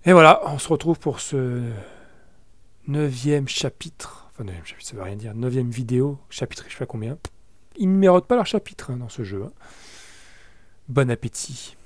Et voilà, on se retrouve pour ce neuvième chapitre. Enfin, neuvième chapitre, ça veut rien dire. Neuvième vidéo, chapitre, je sais pas combien. Ils ne méritent pas leur chapitre dans ce jeu. Bon appétit.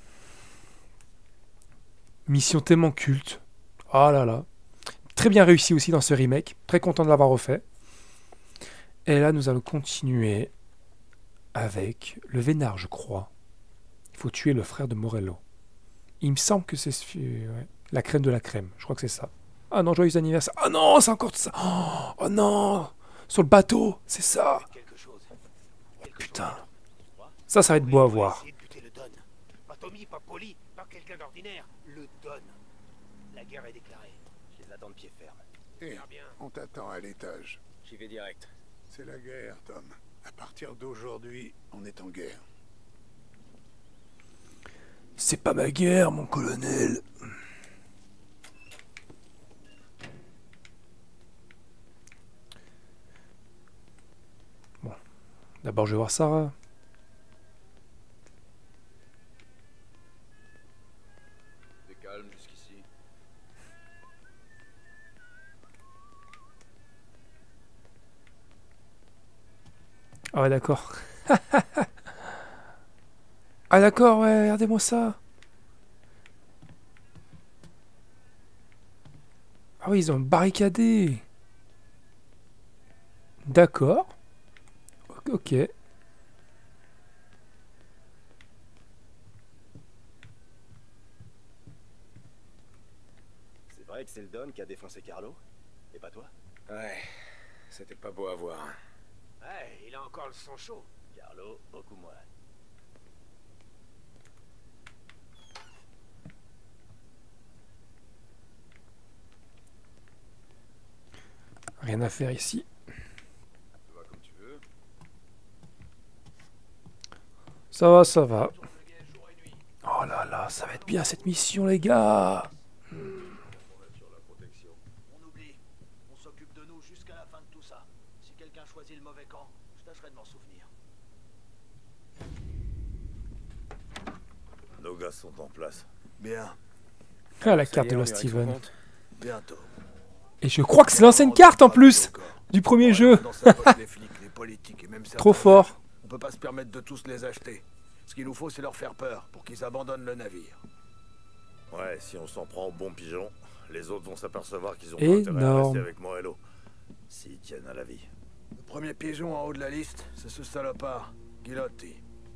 Mission tellement culte. Oh là là. Très bien réussi aussi dans ce remake. Très content de l'avoir refait. Et là, nous allons continuer avec le Vénard, je crois. Il faut tuer le frère de Morello. Il me semble que c'est ouais, la crème de la crème. Je crois que c'est ça. Ah non, joyeux anniversaire. Ah non, c'est encore ça. Oh non. Sur le bateau, c'est ça. Oh putain. Ça va être beau à voir. Pas Tommy, pas Polly, pas quelqu'un d'ordinaire. Le Don. La guerre est déclarée. Je les attends de pied ferme. Eh, on t'attend à l'étage. J'y vais direct. C'est la guerre, Tom. À partir d'aujourd'hui, on est en guerre. C'est pas ma guerre, mon colonel. Bon. D'abord, je vais voir Sarah. C'est calme jusqu'ici. Ah ouais, d'accord. Ah d'accord, ouais, regardez-moi ça. Ah oui, ils ont barricadé. D'accord. Ok. C'est vrai que c'est le Don qui a défoncé Carlo? Et pas toi? Ouais, c'était pas beau à voir. Ouais, il a encore le sang chaud. Carlo, beaucoup moins. Rien à faire ici. Tu vas comme tu veux. Ça va, ça va. Oh là là, ça va être bien cette mission, les gars. On oublie. On s'occupe de nous jusqu'à la fin de tout ça. Si quelqu'un choisit le mauvais camp, je tâcherai de m'en souvenir. Nos gars sont en place. Bien, Ah, la Ça carte y de est, on Lost dirait que tout Steven. compte. bientôt. Et je crois que c'est l'ancienne carte en plus du premier jeu. Dans sa poche, les flics, les politiques et même certains Trop fort. juges. On peut pas se permettre de tous les acheter. Ce qu'il nous faut, c'est leur faire peur pour qu'ils abandonnent le navire. Ouais, si on s'en prend au bon pigeon, les autres vont s'apercevoir qu'ils ont pas intérêt à Énorme. rester avec Morello. S'ils tiennent à la vie. Le premier pigeon en haut de la liste, c'est ce salopard, Gilotti.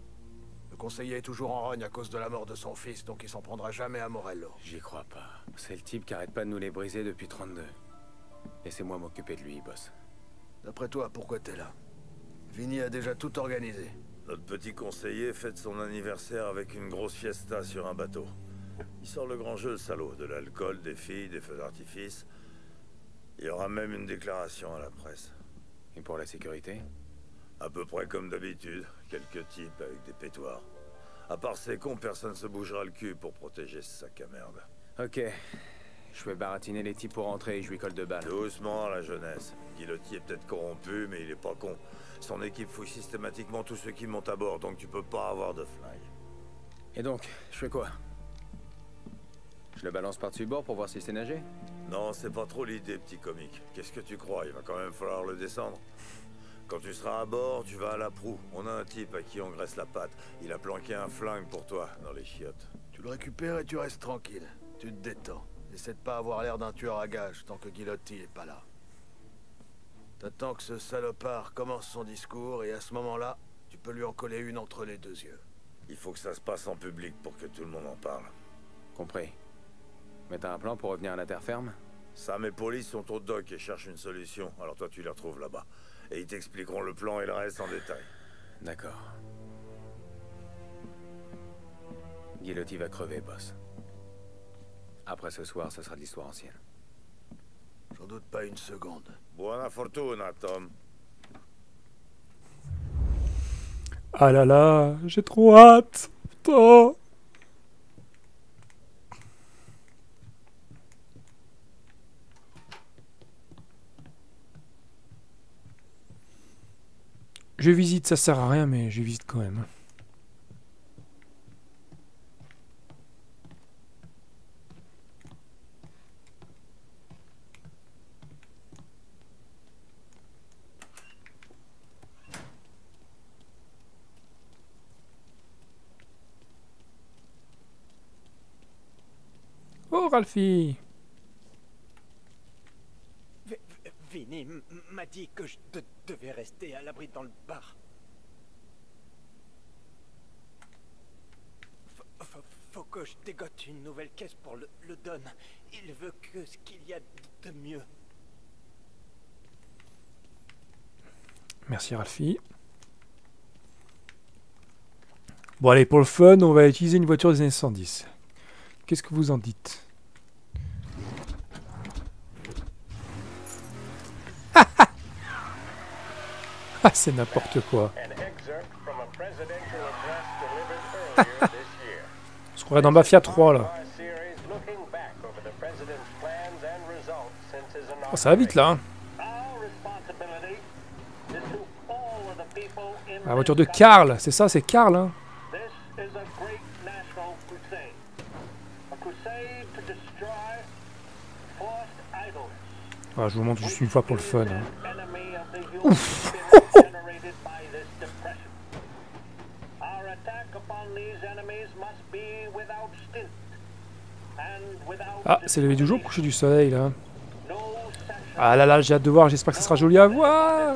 Le conseiller est toujours en rogne à cause de la mort de son fils, donc il s'en prendra jamais à Morello. J'y crois pas. C'est le type qui arrête pas de nous les briser depuis 32. Laissez-moi m'occuper de lui, boss. D'après toi, pourquoi t'es là? Vinny a déjà tout organisé. Notre petit conseiller fête son anniversaire avec une grosse fiesta sur un bateau. Il sort le grand jeu, le salaud. De l'alcool, des filles, des feux d'artifice. Il y aura même une déclaration à la presse. Et pour la sécurité? À peu près comme d'habitude. Quelques types avec des pétoires. À part ces cons, personne se bougera le cul pour protéger ce sac à merde. Ok. Je vais baratiner les types pour rentrer et je lui colle 2 balles. Doucement, la jeunesse. Guillotti est peut-être corrompu, mais il est pas con. Son équipe fouille systématiquement tous ceux qui montent à bord, donc tu peux pas avoir de flingue. Et donc, je fais quoi? Je le balance par-dessus bord pour voir s'il sait nager? Non, c'est pas trop l'idée, petit comique. Qu'est-ce que tu crois? Il va quand même falloir le descendre. Quand tu seras à bord, tu vas à la proue. On a un type à qui on graisse la patte. Il a planqué un flingue pour toi, dans les chiottes. Tu le récupères et tu restes tranquille. Tu te détends. Essaie de pas avoir l'air d'un tueur à gages tant que Gilotti est pas là. T'attends que ce salopard commence son discours et à ce moment-là, tu peux lui en coller une entre les 2 yeux. Il faut que ça se passe en public pour que tout le monde en parle. Compris. Mais t'as un plan pour revenir à la terre ferme? Sam et Police sont au dock et cherchent une solution. Alors toi, tu les retrouves là-bas. Et ils t'expliqueront le plan et le reste en détail. D'accord. Guillotti va crever, boss. Après ce soir, ce sera de l'histoire ancienne. J'en doute pas une seconde. Buona fortuna, Tom. Ah là là, j'ai trop hâte. Putain. Je visite, ça sert à rien, mais je visite quand même. Ralphie. Vinny m'a dit que je devais rester à l'abri dans le bar. Faut que je dégote une nouvelle caisse pour le Don. Il veut que ce qu'il y a de mieux. Merci Ralphie. Bon allez, pour le fun, on va utiliser une voiture des années 110. Qu'est-ce que vous en dites? Ah, c'est n'importe quoi. On se croirait dans Mafia 3 là. Oh, ça va vite là. Hein. La voiture de Karl, c'est ça, c'est Karl. Hein. Ah, je vous montre juste une fois pour le fun. Hein. Ouf. Ah, c'est lever du jour, coucher du soleil là. Ah là là, j'ai hâte de voir, j'espère que ça sera joli à voir.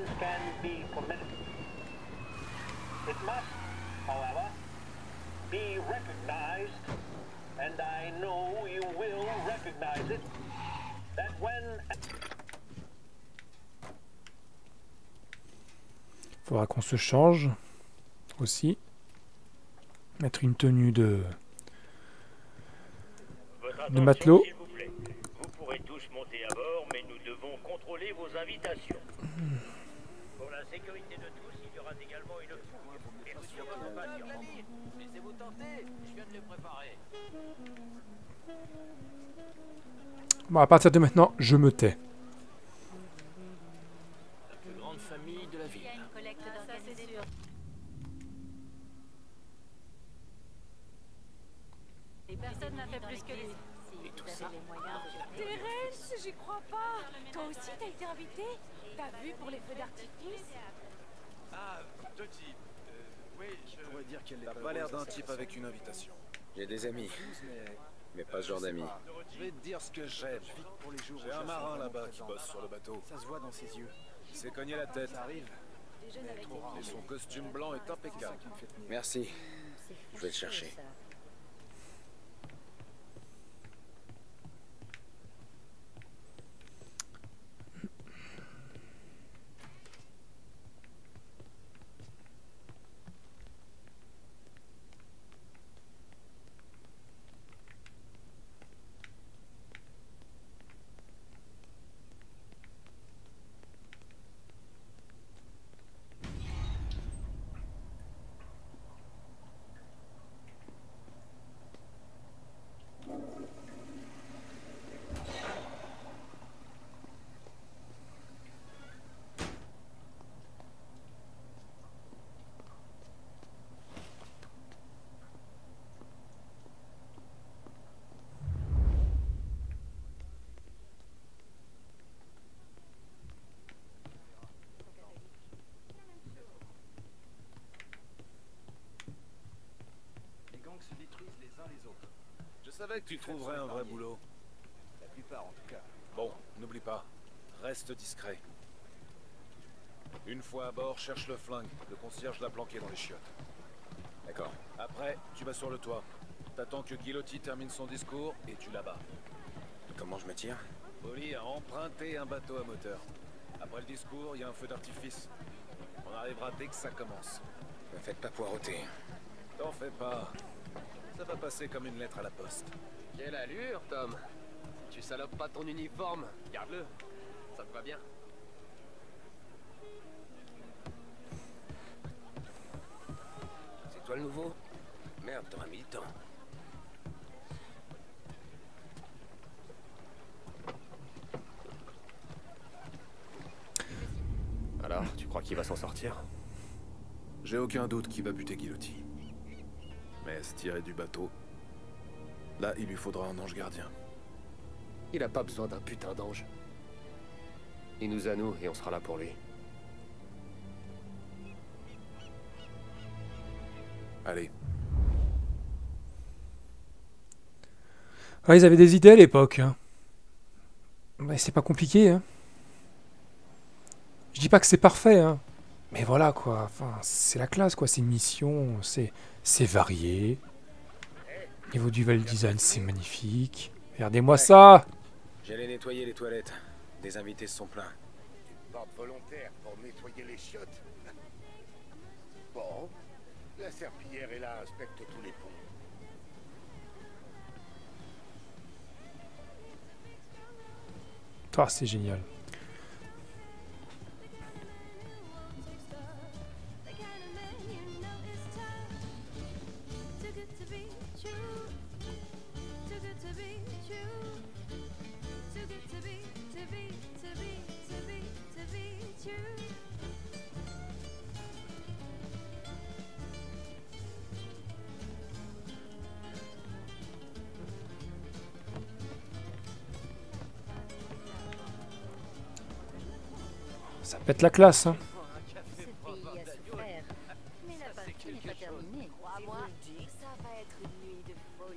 Faudra qu'on se change aussi. Mettre une tenue de matelot. S'il vous plaît. Vous pourrez tous monter à bord, mais nous devons contrôler vos invitations. Pour la sécurité de tous, il y aura également une fouille. Et vous suivez vos patients. Laissez-vous tenter, je viens de les préparer. Bon, à partir de maintenant, je me tais. La plus grande famille de la ville. Personne n'a fait plus que les... Et tout ça. Thérèse, j'y crois pas. Toi aussi, t'as été invité? T'as vu pour les feux d'artifice? Ah, Dottie. Oui, je pourrais dire qu'elle T'as pas l'air d'un type avec une invitation. J'ai des amis, mais pas ce genre d'amis. Je vais te dire ce que j'aime. J'ai un marin là-bas qui bosse sur le bateau. Ça se voit dans ses yeux. Il s'est cogné la tête. Ça arrive. Et son costume blanc est impeccable. Merci. Je vais le chercher. se détruisent les uns les autres. Je savais que tu trouverais un vrai boulot. La plupart, en tout cas. Bon, n'oublie pas, reste discret. Une fois à bord, cherche le flingue. Le concierge l'a planqué dans les chiottes. D'accord. Après, tu vas sur le toit. T'attends que Guilotti termine son discours et tu la bats. Comment je me tire? Polly a emprunté un bateau à moteur. Après le discours, il y a un feu d'artifice. On arrivera dès que ça commence. Me faites pas poireauter. T'en fais pas. Ça va passer comme une lettre à la poste. Quelle allure, Tom. Tu salopes pas ton uniforme. Garde-le. Ça te va bien. C'est toi le nouveau? Merde, t'auras mis le temps. Alors, tu crois qu'il va s'en sortir? J'ai aucun doute qu'il va buter Guilotti. Mais se tirer du bateau, là, il lui faudra un ange gardien. Il a pas besoin d'un putain d'ange. Il nous a nous et on sera là pour lui. Allez. Ouais, ils avaient des idées à l'époque. Hein. Ouais, c'est pas compliqué. Hein. Je dis pas que c'est parfait, hein. Mais voilà quoi. Enfin, c'est la classe quoi. C'est une mission, c'est varié. Niveau du level design, c'est magnifique. Regardez-moi ça. J'allais nettoyer les toilettes. Des invités se sont plaints. Tu portes volontaire pour nettoyer les chiottes. Bon, la serpillière est là, inspecte tous les ponts. Ah, c'est génial. Ça pète la classe, hein. Ce pays a souffert. Mais la partie n'est pas terminée. Crois-moi, ça va être une nuit de folie.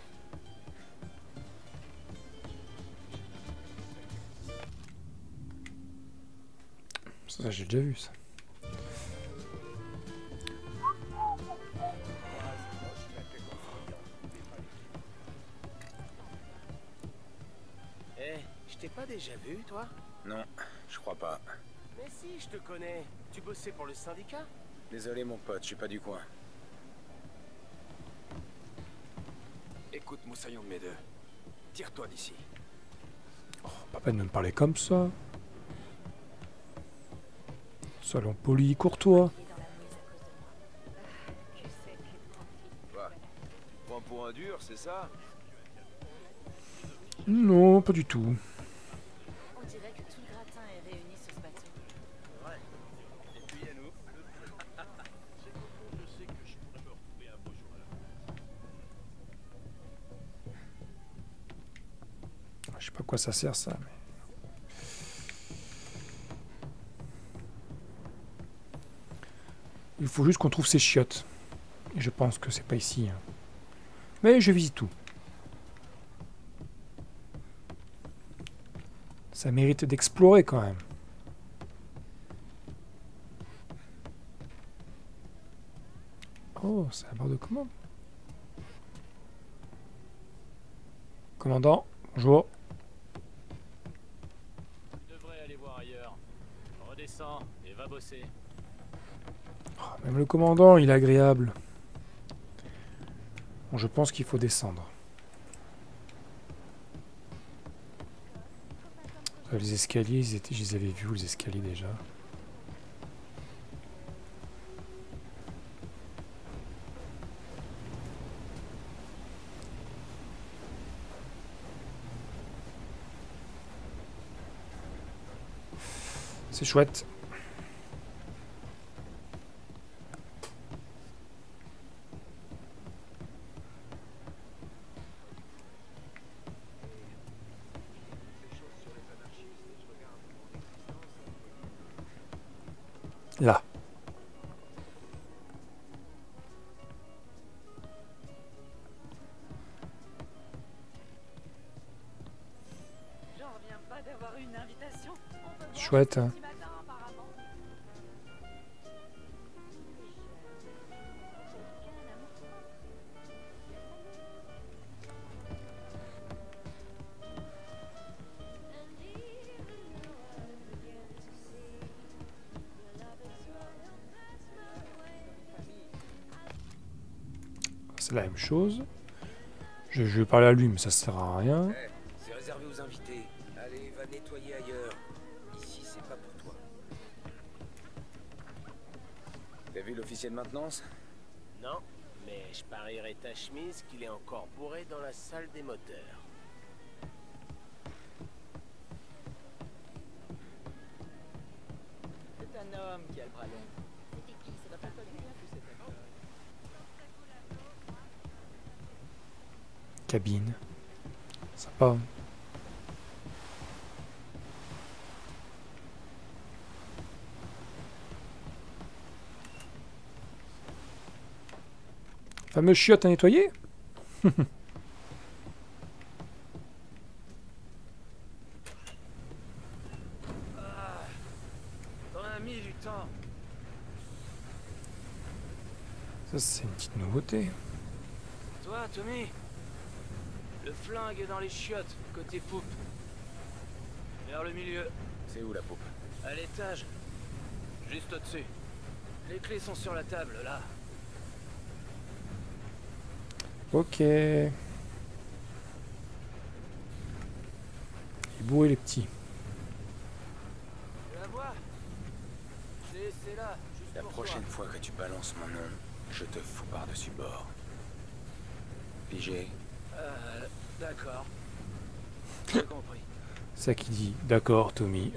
Ça, j'ai déjà vu ça. Eh, je t'ai pas déjà vu, toi? Non, je crois pas. Mais si, je te connais. Tu bossais pour le syndicat? Désolé mon pote, je suis pas du coin. Écoute, moussaillon de mes deux. Tire-toi d'ici. Pas peine de me parler comme ça. Soyons polis, courtois. Quoi? Prends pour un dur, c'est ça? Non, pas du tout. On dirait que tout le gratin est réuni sur ce bateau. Ouais. Et puis à nous. Je sais que je pourrais me retrouver un beau jour à la Je sais pas à quoi ça sert ça. Mais... il faut juste qu'on trouve ces chiottes. Et je pense que c'est pas ici. Hein. Mais je visite tout. Ça mérite d'explorer quand même. Oh, c'est la barre de commande. Commandant, bonjour. Tu devrais aller voir ailleurs. Redescends et va bosser. Oh, même le commandant, il est agréable. Bon, je pense qu'il faut descendre. Les escaliers, je les avais vus, les escaliers déjà. C'est chouette. Là. J'en reviens pas d'avoir une invitation. On peut voir Chouette, hein. ce matin, apparemment. C'est la même chose. Je vais parler à lui, mais ça sert à rien. Hey, c'est réservé aux invités. Allez, va nettoyer ailleurs. Ici, c'est pas pour toi. T'as vu l'officier de maintenance? Non, mais je parierais ta chemise qu'il est encore bourré dans la salle des moteurs. C'est un homme qui a le bras long. Cabine. Sympa. Fameux chiotte à nettoyer. c'est une petite nouveauté. Toi, Tommy, le flingue est dans les chiottes, côté poupe. Vers le milieu. C'est où la poupe? À l'étage. Juste au-dessus. Les clés sont sur la table, là. Ok. Les beaux et les petits. Tu la vois? C'est là, juste La pour prochaine toi. fois que tu balances mon nom, je te fous par-dessus bord. Pigé? D'accord. J'ai compris. Ça qui dit d'accord, Tommy.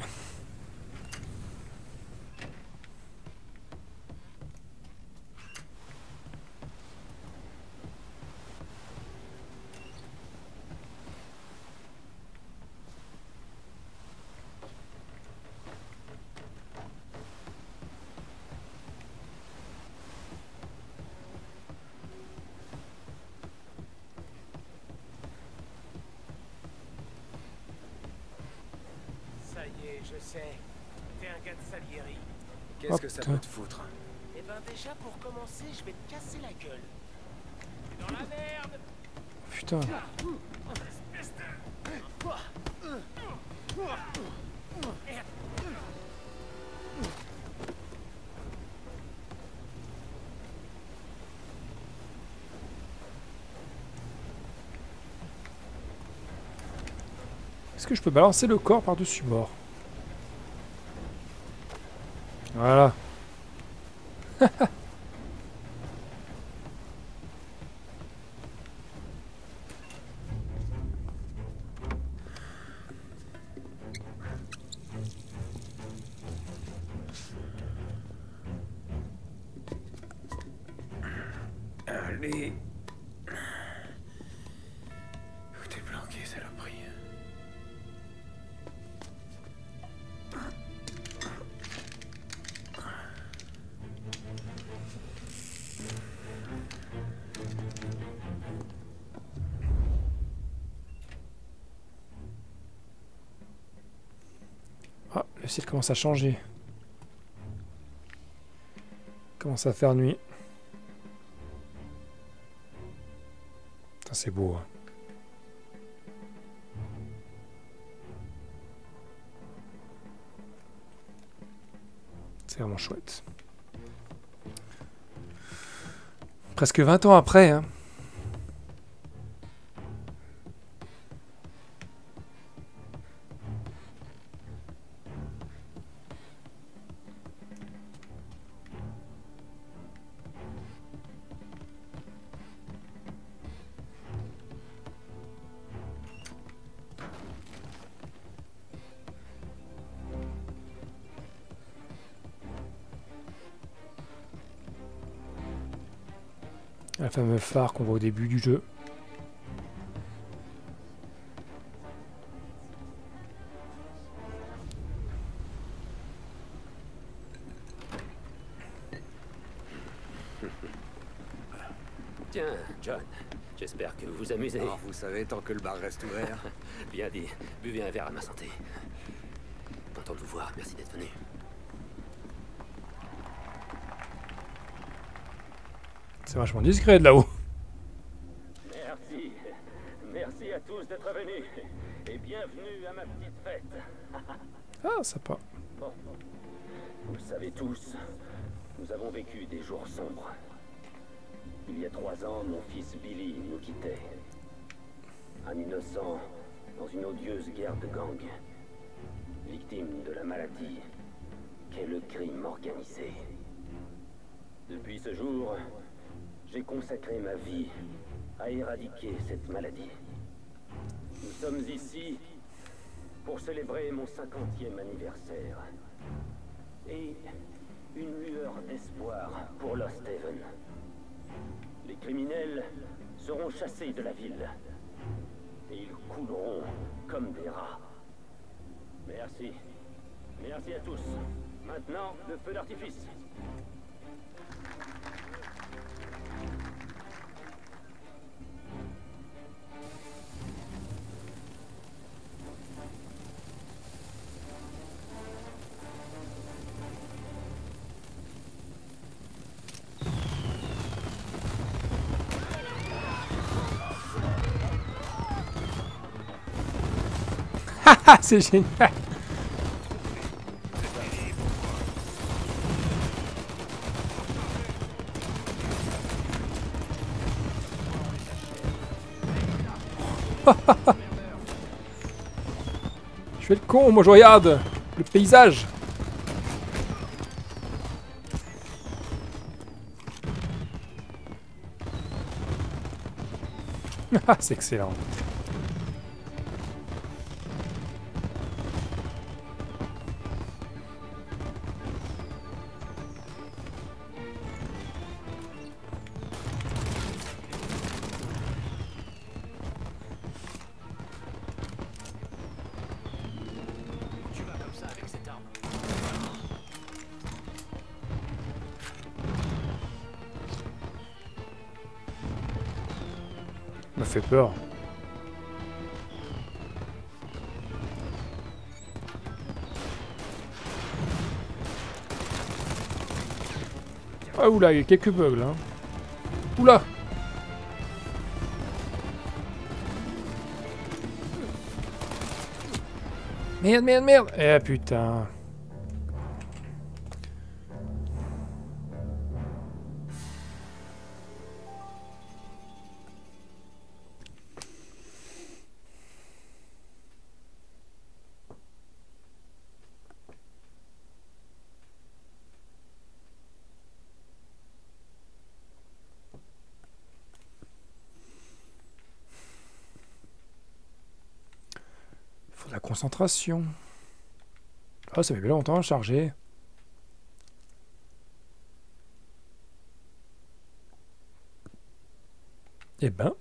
Ça y est, je sais. T'es un gars de Salieri. Qu'est-ce que ça putain. peut te foutre? Eh ben déjà, pour commencer, je vais te casser la gueule. T'es dans la merde. Putain. Est-ce que je peux balancer le corps par-dessus bord? Voilà. Allez. Où t'es planqué, saloperie? Ah, le ciel commence à changer. Commence à faire nuit. Putain, c'est beau. Hein. C'est vraiment chouette. Presque 20 ans après, hein. Le fameux phare qu'on voit au début du jeu. Tiens, John, j'espère que vous vous amusez. Oh, vous savez, tant que le bar reste ouvert. Bien dit. Buvez un verre à ma santé. Content de vous voir, merci d'être venu. C'est vachement discret de là-haut. Merci. Merci à tous d'être venus. Et bienvenue à ma petite fête. Ah, sympa. Bon. Vous le savez tous, nous avons vécu des jours sombres. Il y a 3 ans, mon fils Billy nous quittait. Un innocent dans une odieuse guerre de gang. Victime de la maladie qu'est le crime organisé. Depuis ce jour, j'ai consacré ma vie à éradiquer cette maladie. Nous sommes ici pour célébrer mon 50e anniversaire. Et une lueur d'espoir pour Lost Haven. Les criminels seront chassés de la ville. Et ils couleront comme des rats. Merci. Merci à tous. Maintenant, le feu d'artifice. C'est génial. Je fais le con, moi je regarde le paysage. C'est excellent. Tu vas comme ça avec cette arme. Ça m'a fait peur. Ah oula, il y a quelques bugs là. Oula. Merde, merde, merde. Eh putain. Faut de la concentration. Ah, ça fait bien longtemps à charger. Eh ben.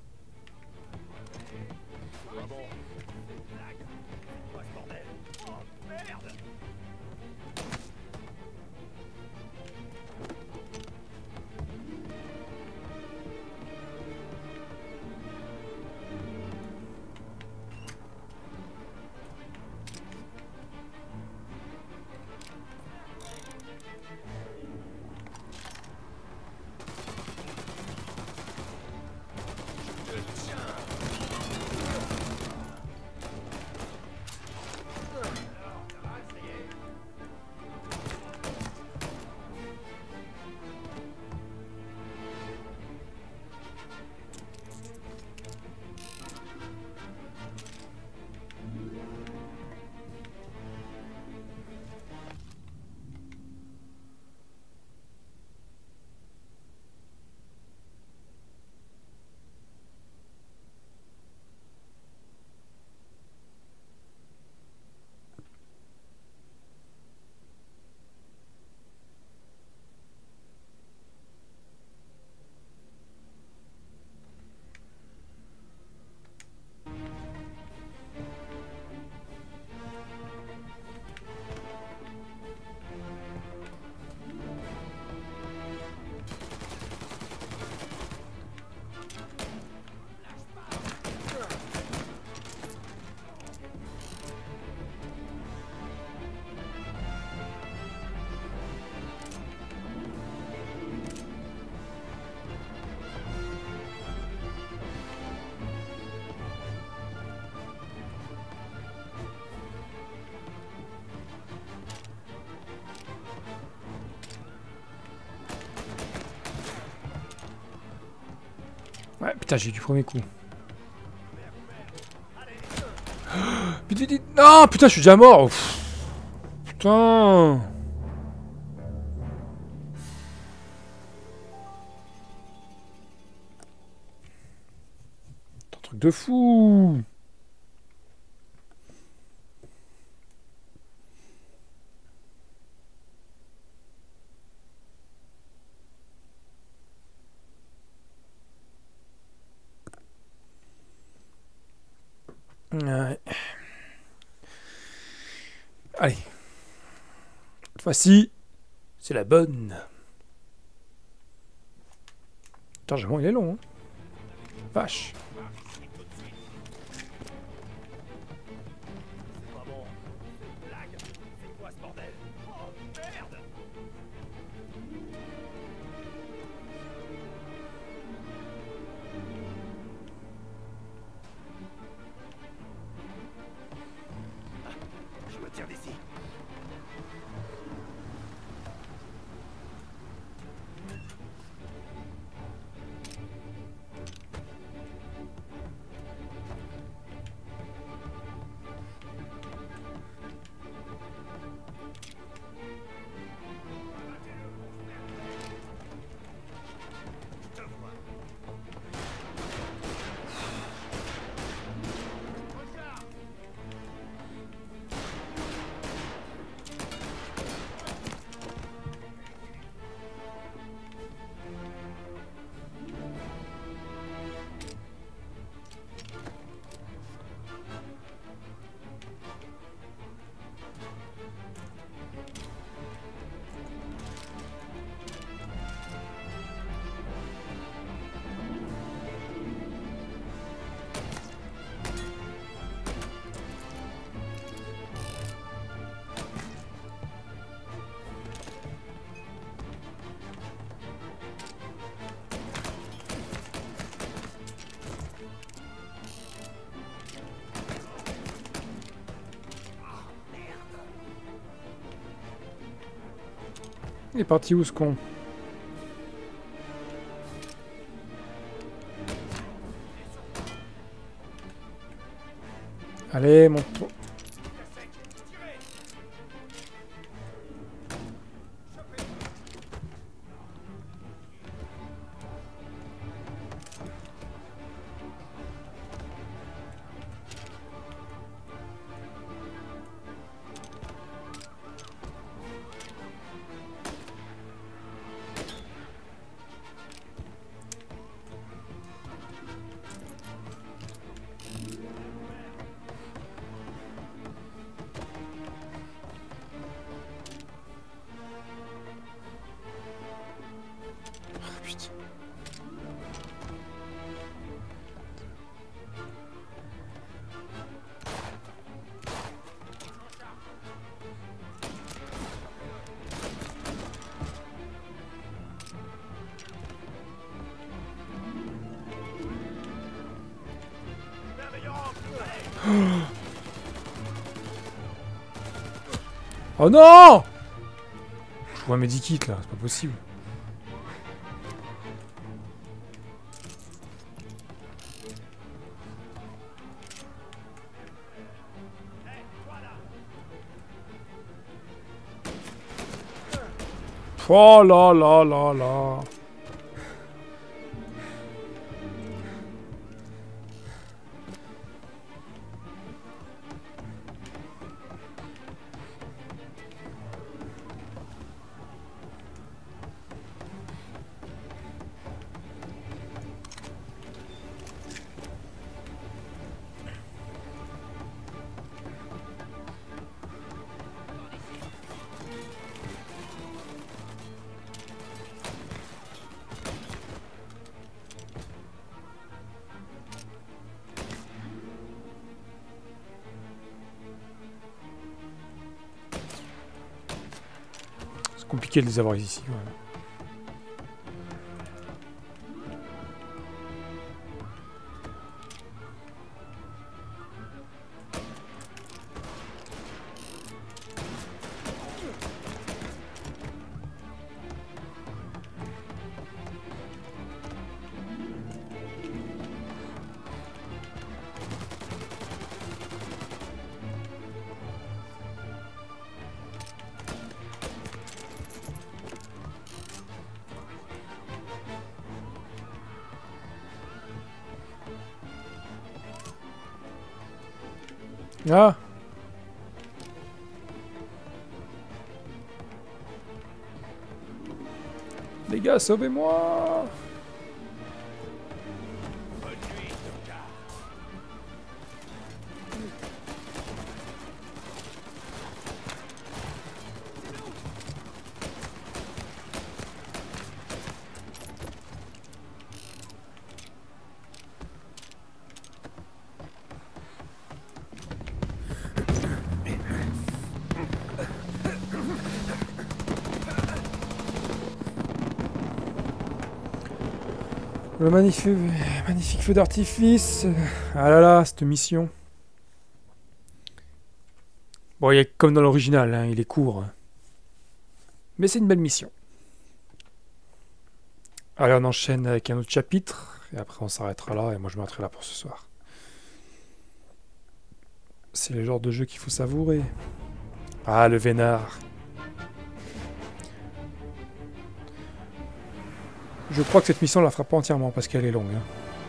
Ouais, putain, j'ai eu du premier coup. Putain, non, putain, je suis déjà mort. Pff, putain. C'est un truc de fou. Ouais. Allez. Cette fois-ci, c'est la bonne. Putain, j'ai il est long. Hein. Vache. Il est parti où ce con? Allez, mon... Oh non! Je vois un medikit là, c'est pas possible. Oh là là là là. C'est compliqué de les avoir ici. Voilà. Ah! Les gars, sauvez-moi! Le magnifique feu d'artifice. Ah là là, cette mission. Bon, il est comme dans l'original, hein, il est court. Mais c'est une belle mission. Allez, on enchaîne avec un autre chapitre. Et après, on s'arrêtera là. Et moi, je m'arrêterai là pour ce soir. C'est le genre de jeu qu'il faut savourer. Ah, le vénard. Je crois que cette mission, on la fera pas entièrement parce qu'elle est longue. Hein.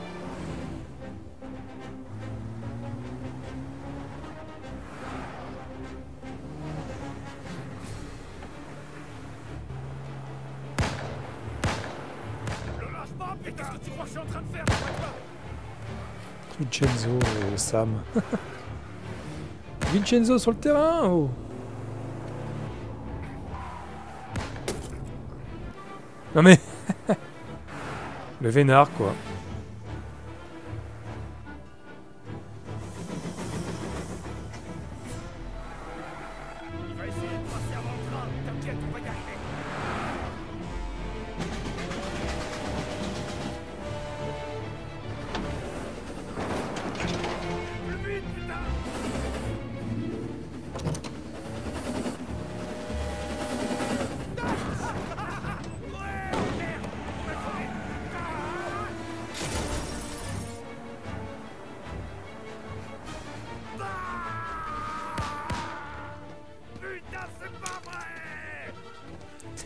Vincenzo et Sam. Vincenzo sur le terrain, oh. Non mais... Le vénard, quoi. Il va essayer de passer avant le train. T'inquiète, on va y arriver. Plus vite, putain!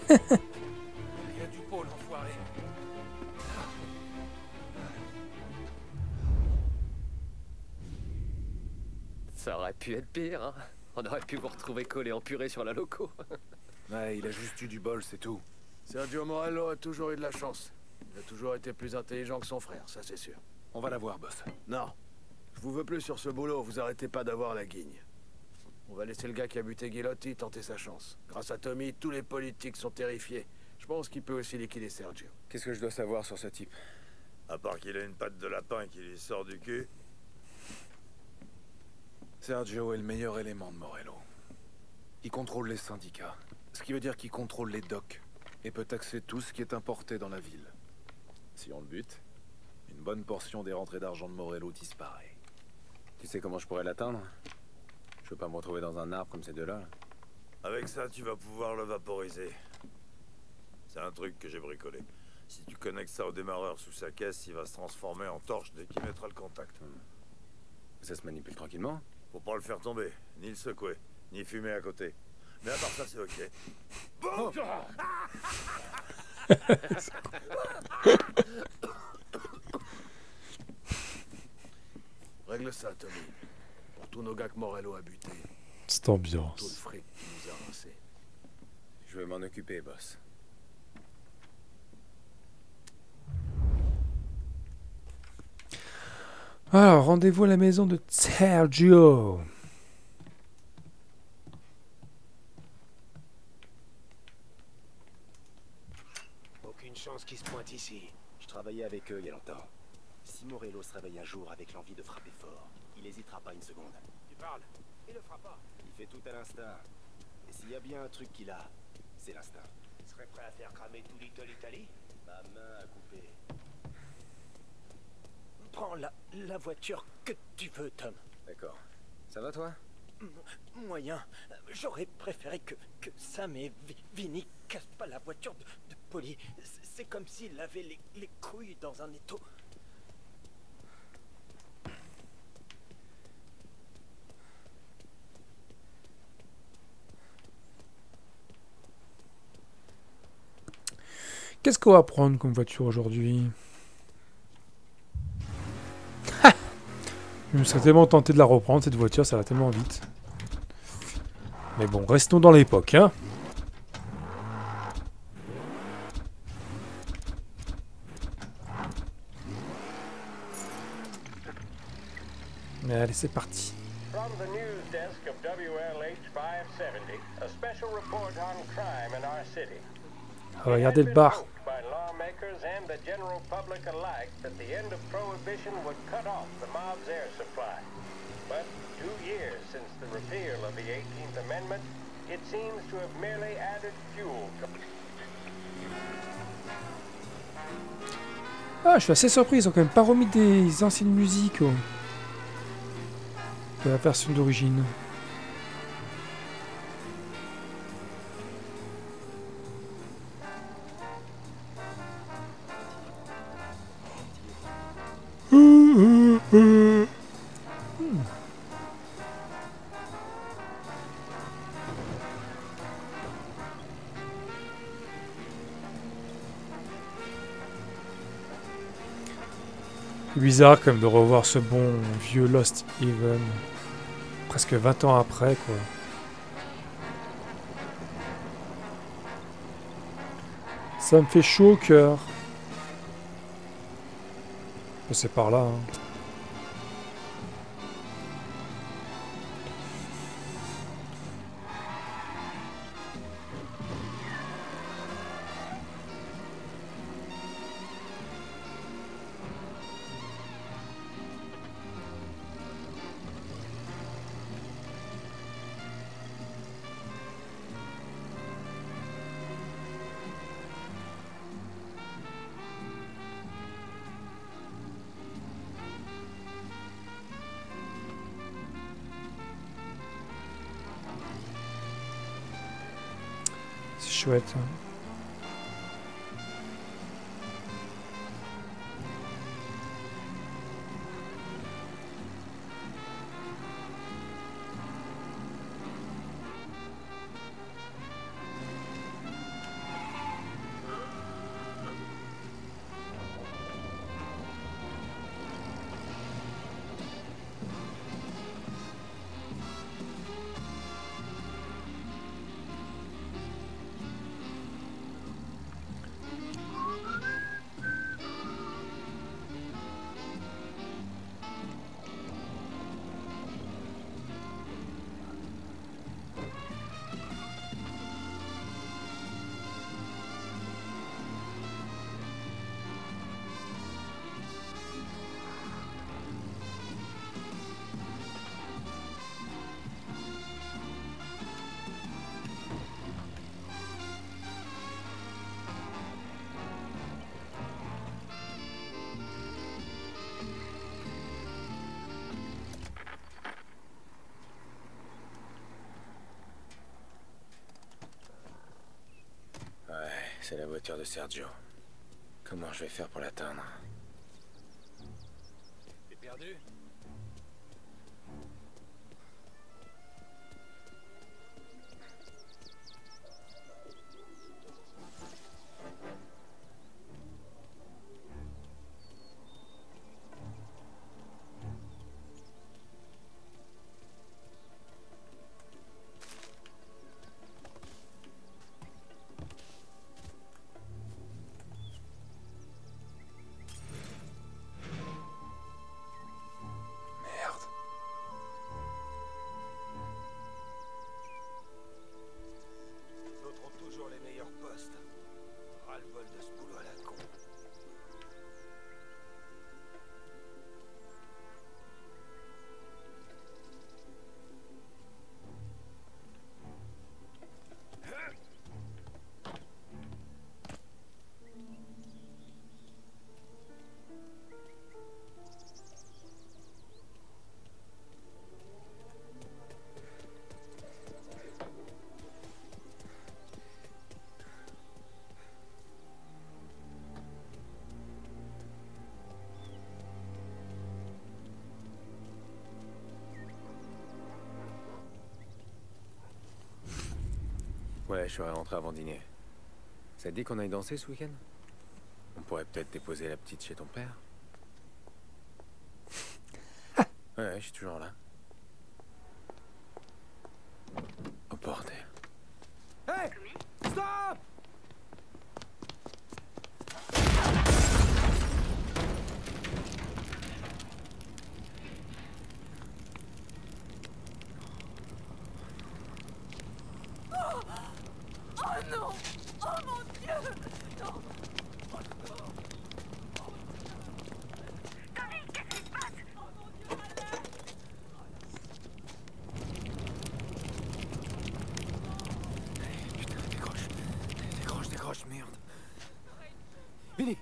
Il y a du pot, l'enfoiré. Ça aurait pu être pire, hein. On aurait pu vous retrouver collé en purée sur la loco. Ouais, il a juste eu du bol, c'est tout. Sergio Morello a toujours eu de la chance. Il a toujours été plus intelligent que son frère, ça c'est sûr. On va la voir, boss. Non. Je vous veux plus sur ce boulot, vous arrêtez pas d'avoir la guigne. On va laisser le gars qui a buté Ghilotti tenter sa chance. Grâce à Tommy, tous les politiques sont terrifiés. Je pense qu'il peut aussi liquider Sergio. Qu'est-ce que je dois savoir sur ce type? À part qu'il a une patte de lapin qui lui sort du cul. Sergio est le meilleur élément de Morello. Il contrôle les syndicats, ce qui veut dire qu'il contrôle les docks et peut taxer tout ce qui est importé dans la ville. Si on le bute, une bonne portion des rentrées d'argent de Morello disparaît. Tu sais comment je pourrais l'atteindre? Je veux pas me retrouver dans un arbre comme ces deux-là. Avec ça, tu vas pouvoir le vaporiser. C'est un truc que j'ai bricolé. Si tu connectes ça au démarreur sous sa caisse, il va se transformer en torche dès qu'il mettra le contact. Ça se manipule tranquillement? Faut pas le faire tomber, ni le secouer, ni fumer à côté. Mais à part ça, c'est ok. Bon Règle ça, Tommy. Pour tous nos gars que Morello a butés. Cette Tout le ambiance. fric qui nous a rincés. Je vais m'en occuper, boss. Alors, rendez-vous à la maison de Sergio. Aucune chance qu'ils se pointent ici. Je travaillais avec eux il y a longtemps. Si Morello se réveille un jour avec l'envie de frapper fort, il n'hésitera pas une seconde. Tu parles. Il le fera pas. Il fait tout à l'instinct. Et s'il y a bien un truc qu'il a, c'est l'instinct. Il serait prêt à faire cramer tout Little Italy. Ma main a coupé. Prends la voiture que tu veux, Tom. D'accord. Ça va, toi? Moyen. J'aurais préféré que Sam et Vinny cassent pas la voiture de Polly. C'est comme s'il avait les couilles dans un étau. Qu'est-ce qu'on va prendre comme voiture aujourd'hui? Je me serais tellement tenté de la reprendre, cette voiture, ça va tellement vite. Mais bon, restons dans l'époque, hein. Allez, c'est parti. From the news desk of WLH 570, a special report on crime in our city. Regardez le bar. By lawmakers and the general public alike that the end of prohibition would cut off the mob's air supply. But 2 years since the repeal of the 18th Amendment, it seems to have merely added fuel. Ah, je suis assez surpris, ils ont quand même pas remis des anciennes musiques de la version d'origine. C'est bizarre quand même de revoir ce bon vieux Lost Even presque 20 ans après, quoi. Ça me fait chaud au cœur. C'est par là, hein. C'est chouette, hein. C'est la voiture de Sergio. Comment je vais faire pour l'atteindre? T'es perdu? D'autres ont toujours les meilleurs postes. Ras-le-bol de ce boulot à la con. Ouais, je serais rentré avant dîner. Ça te dit qu'on aille danser ce week-end? On pourrait peut-être déposer la petite chez ton père. Ouais, je suis toujours là. Oh bordel. Hey! Stop! Oh non! Oh mon Dieu! Non! Tommy, qu'est-ce qui se passe? Oh mon Dieu, malade! Putain, décroche. Décroche, merde. Vinny!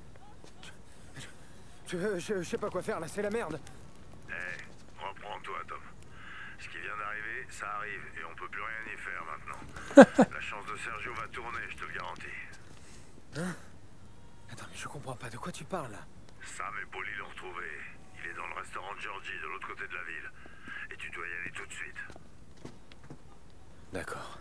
Je sais pas quoi faire là, c'est la merde. Reprends-toi, Tom. Ce qui vient d'arriver, ça arrive, et on peut plus rien y faire maintenant. La chance de Sergio va tourner, je te le garantis. Hein? Attends, mais je comprends pas, de quoi tu parles là? Sam et Polly l'ont retrouvé. Il est dans le restaurant de Georgie, de l'autre côté de la ville. Et tu dois y aller tout de suite. D'accord.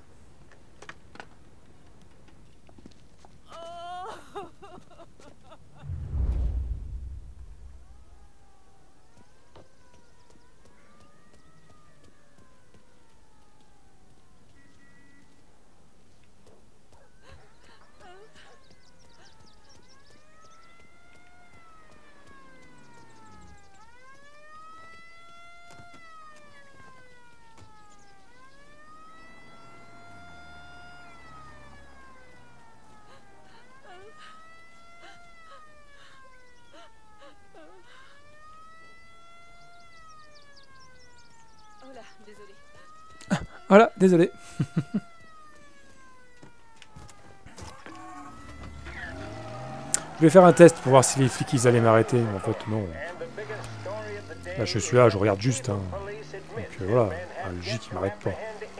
Oh là, désolé. Voilà, désolé. Je vais faire un test pour voir si les flics ils allaient m'arrêter. Mais en fait, non. Là, je suis là, je regarde juste. Hein. Donc voilà, le J qui m'arrête pas.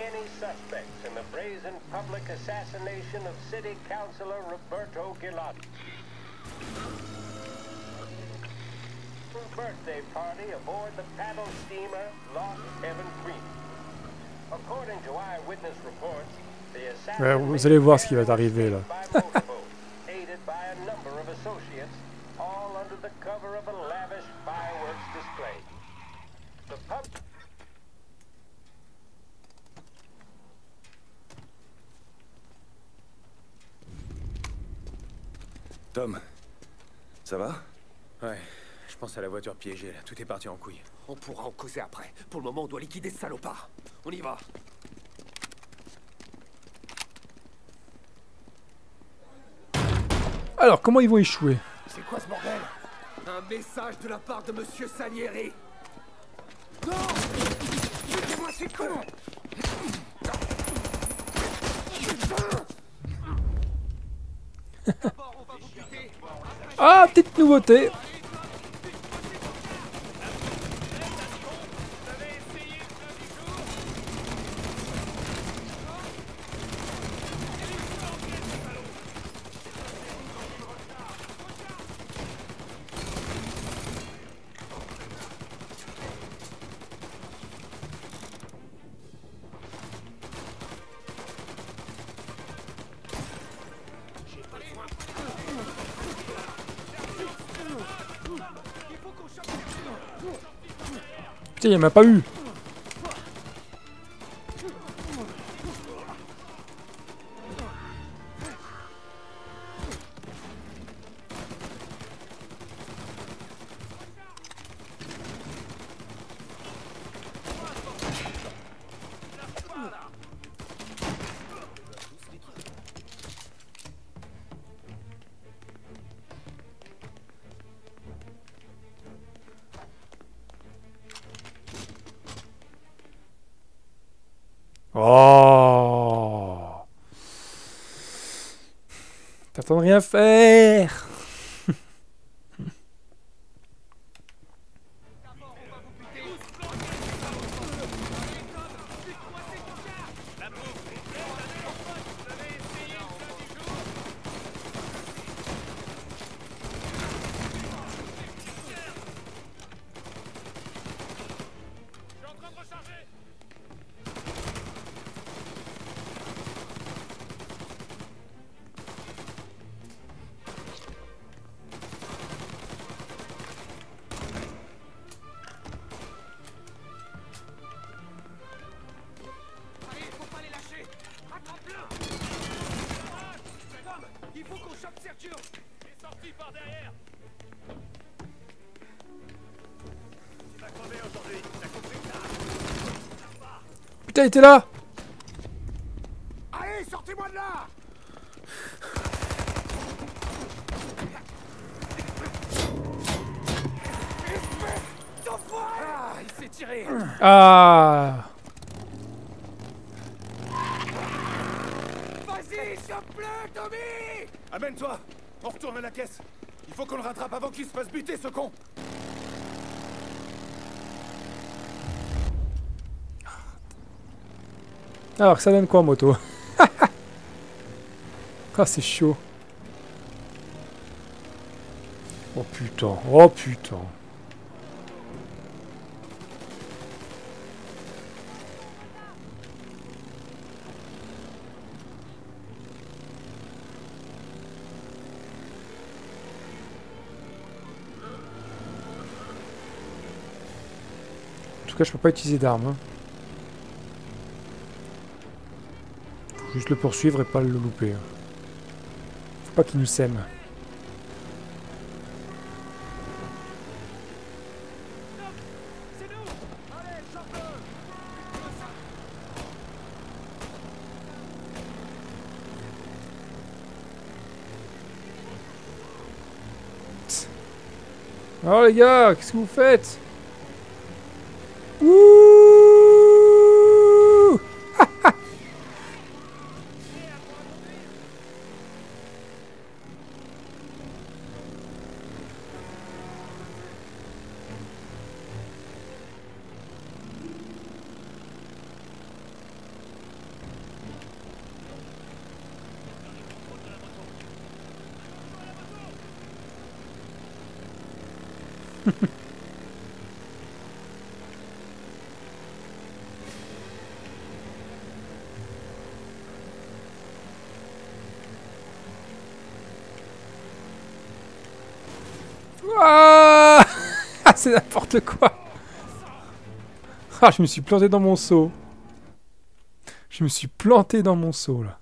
Birthday party aboard the paddle steamer Lost Heaven Queen. According to eyewitness reports, the assassination Vous allez voir ce qui va t'arriver là. aided by a number of associates, all under the cover of a lavish fireworks display. The pub. Tom, ça va? Ouais, je pense à la voiture piégée là, tout est parti en couille. On pourra en causer après. Pour le moment, on doit liquider ce salopard. On y va. Alors, comment ils vont échouer? C'est quoi ce bordel? Un message de la part de Monsieur Salieri. Non! Laissez-moi ces cons! Ah, petite nouveauté. Putain, il m'a pas eu. Oh. T'attends de rien faire. Putain, il était là. Allez, sortez-moi de là! Ah, il s'est tiré. Ah. Vas-y, chope-le, Tommy! Amène-toi! On retourne à la caisse! Il faut qu'on le rattrape avant qu'il se fasse buter, ce con! Alors, ça donne quoi, moto? Ah, c'est chaud. Oh putain, oh putain. En tout cas, je peux pas utiliser d'armes. Hein. Faut juste le poursuivre et pas le louper. Hein. Faut pas qu'il nous sème. Oh les gars, qu'est-ce que vous faites? Ouh. Ah. C'est n'importe quoi. Ah, je me suis planté dans mon seau. Je me suis planté dans mon seau là.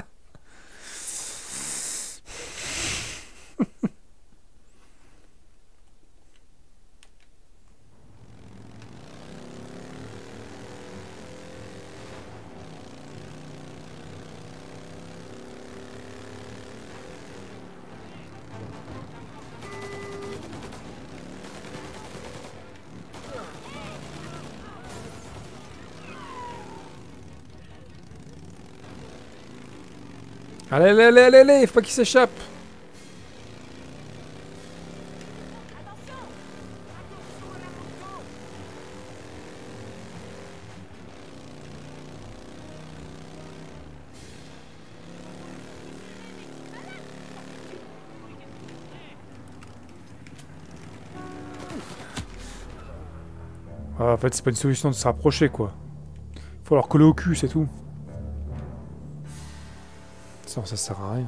Allez, allez, allez, allez, allez, faut pas qu'il s'échappe. Ah, en fait, c'est pas une solution de se rapprocher, quoi. Faut leur coller au cul, c'est tout. Ça sert à rien.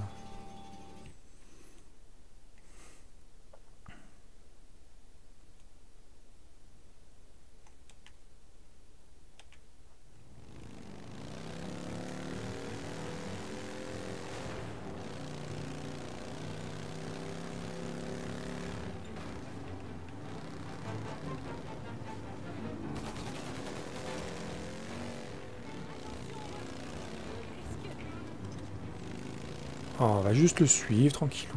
On va juste le suivre, tranquillou.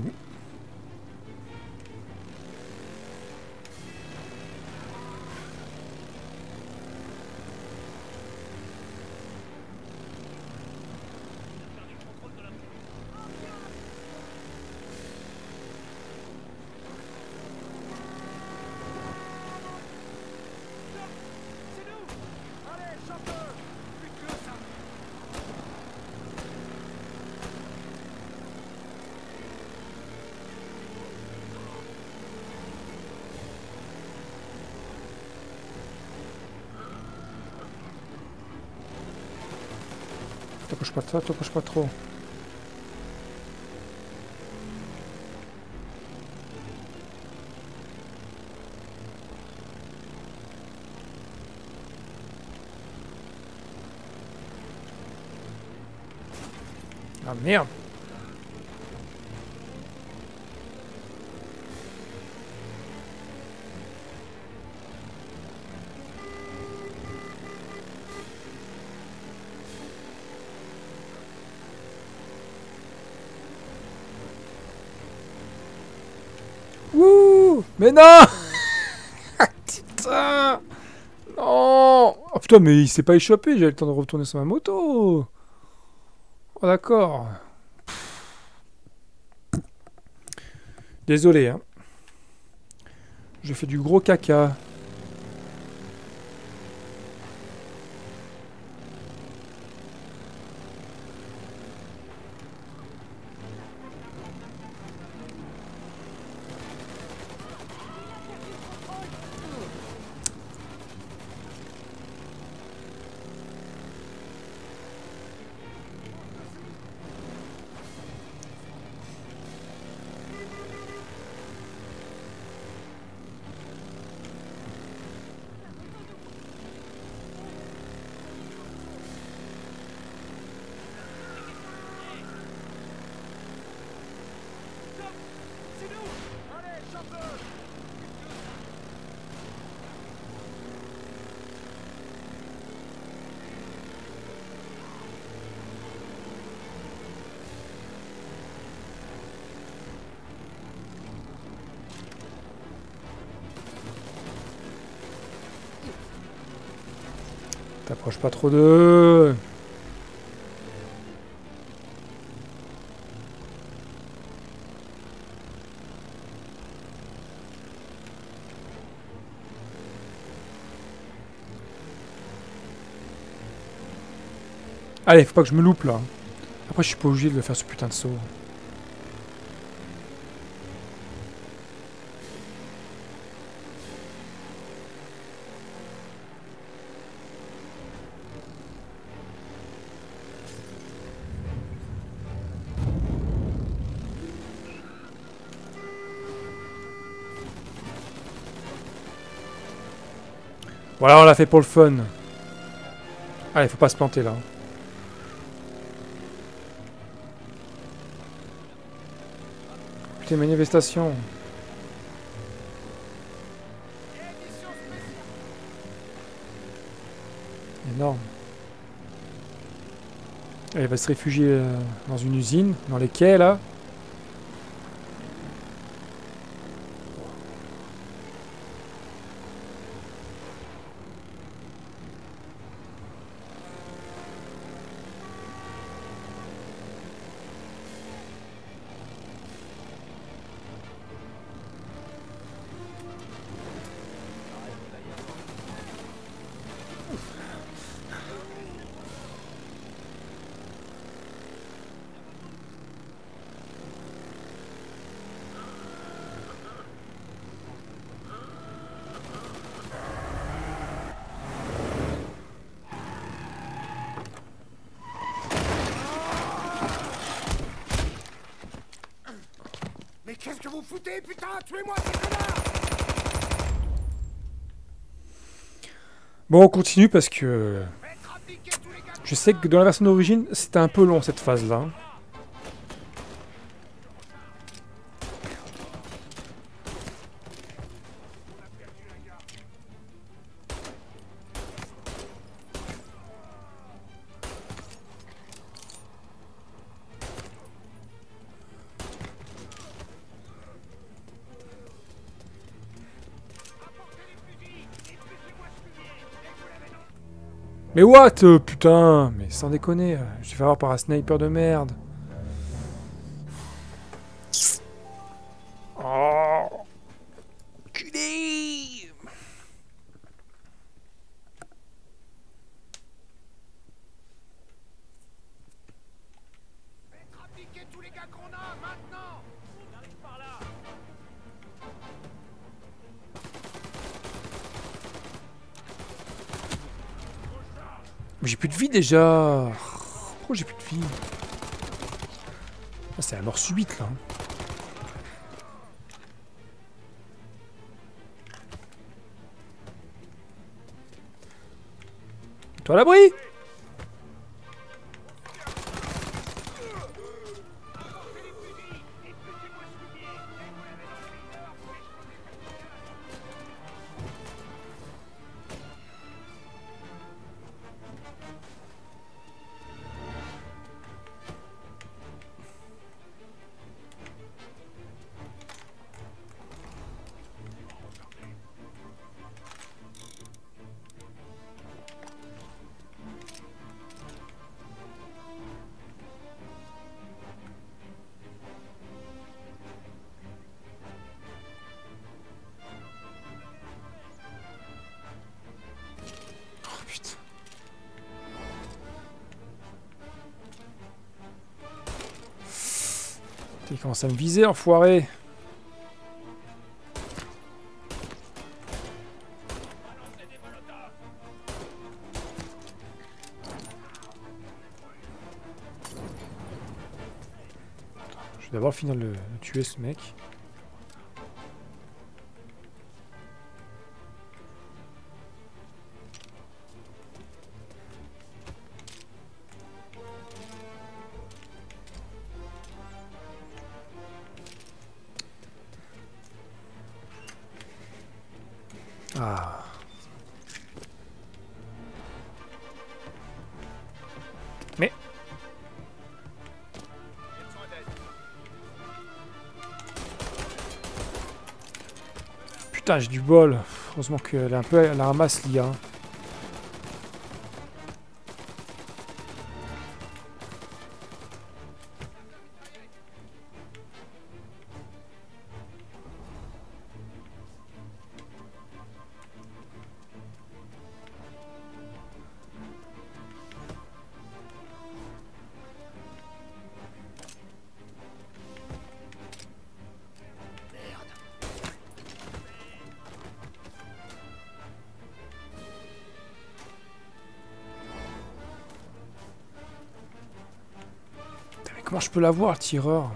T'approches pas trop. Ah merde. Wouh! Mais non! Putain! Non! Oh putain, mais il s'est pas échappé, j'ai le temps de retourner sur ma moto! Oh d'accord. Désolé, hein. Je fais du gros caca. T'approches pas trop d'eux. Allez, faut pas que je me loupe là. Après, je suis pas obligé de le faire ce putain de saut. Voilà, on l'a fait pour le fun. Allez, faut pas se planter là. Putain, manifestation. Énorme. Elle va se réfugier dans une usine, dans les quais là. Mais qu'est-ce que vous foutez, putain? Tuez-moi, ces connards! Bon, on continue parce que... Je sais que dans la version d'origine, c'était un peu long cette phase-là. Mais what, putain. Mais sans déconner, je vais faire avoir par un sniper de merde. Oh. Culé. Trafiquer tous les gars qu'on a, maintenant! On arrive par là! Mais j'ai plus de vie déjà. Pourquoi j'ai plus de vie? Ah, c'est la mort subite là. Toi à l'abri! Il commence à me viser, enfoiré. Je vais d'abord finir de le tuer, ce mec. Ah. Mais... Putain, j'ai du bol. Heureusement qu'elle est un peu à la ramasse, l'IA. Comment je peux l'avoir, le tireur?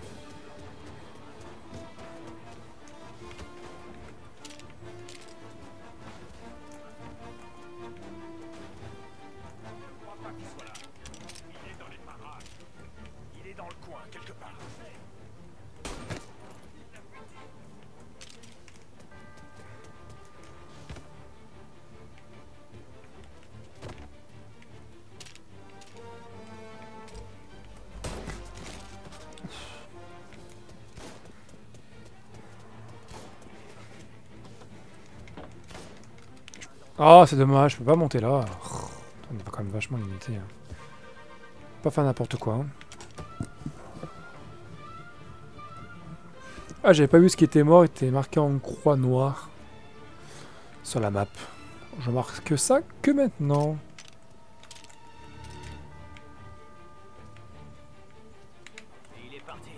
Oh, c'est dommage, je peux pas monter là. On est quand même vachement limité. Hein. Pas faire n'importe quoi. Hein. Ah, j'avais pas vu ce qui était mort, il était marqué en croix noire sur la map. Je marque ça que maintenant. Il est parti.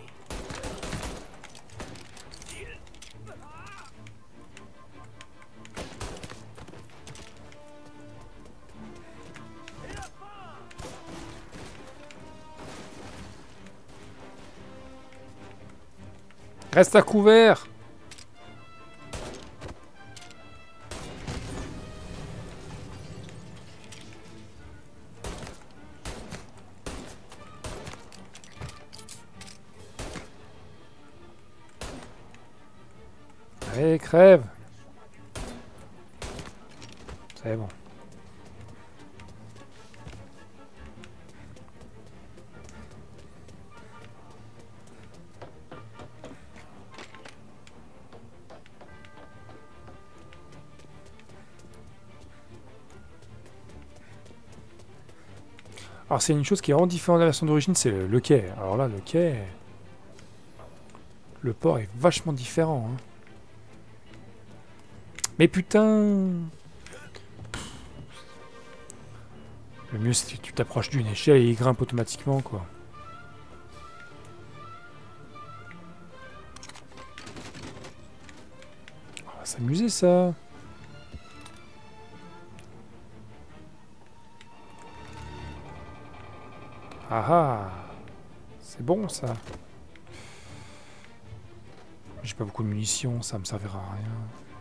Reste à couvert. Allez, crève. C'est bon. Alors c'est une chose qui est vraiment différente de la version d'origine, c'est le quai. Alors là, le quai... Le port est vachement différent. Hein. Mais putain... Le mieux c'est que tu t'approches d'une échelle et il grimpe automatiquement, quoi. On va s'amuser, ça. Ah ah, c'est bon ça. J'ai pas beaucoup de munitions, ça me servira à rien.